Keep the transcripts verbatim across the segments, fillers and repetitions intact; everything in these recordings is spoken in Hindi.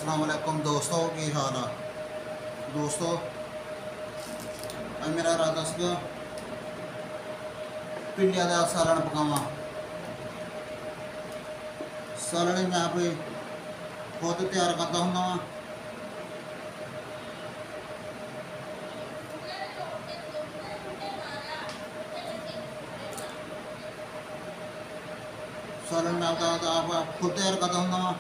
अस्सलाम वालेकुम दोस्तों, की हाल है दोस्तों। अज मेरा इरादा सीगा भिंडिया का सालन पकावा। सालन मैं आप खुद तैयार करता हूँ। सालन मैं आप, आप खुद तैयार करता हूँ।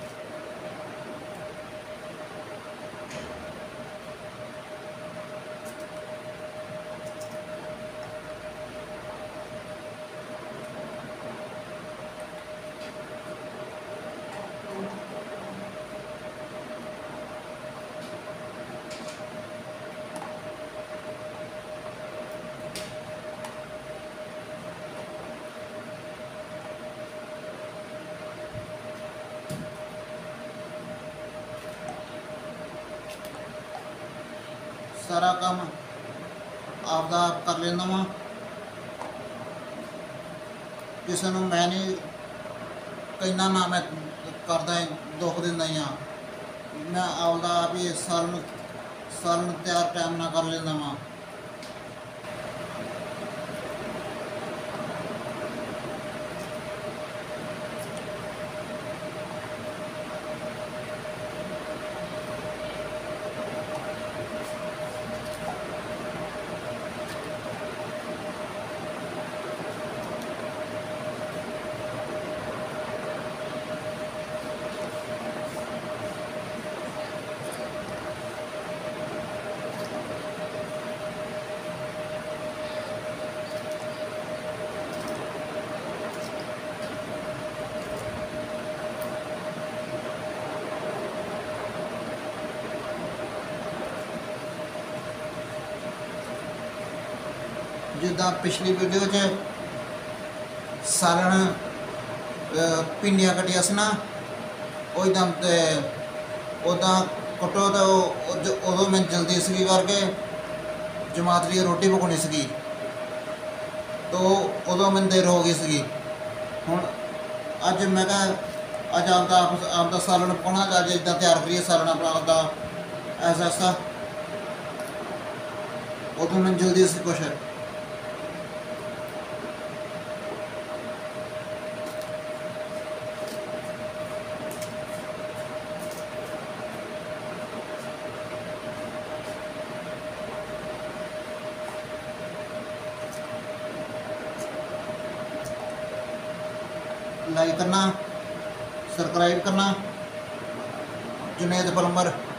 सारा काम आपदा आप कर लेना वा। किसी को मैं नहीं कहना ना मैं करदा दुख दिंदा ही हाँ। मैं आपदा आप ही सालन सालन तैयार टाइम ना कर लेना वा। जिदा पिछली वीडियो च सालन भिंडियां कटिया सी ना, एकदम उदा कटो तो उदों मैं जल्दी सी करके जमात लिए रोटी पकानी सी, तो उदों मैं देर हो गई सी। हुण अज मैं कहा अज आपदा आपदा सालन पकाना, अज इदा तैयार करिए सालन अपना आपदा ऐसा ऐसा। उदों मैं जल्दी सी कुछ लाइक करना, सब्सक्राइब करना। जुनेद पलंबर।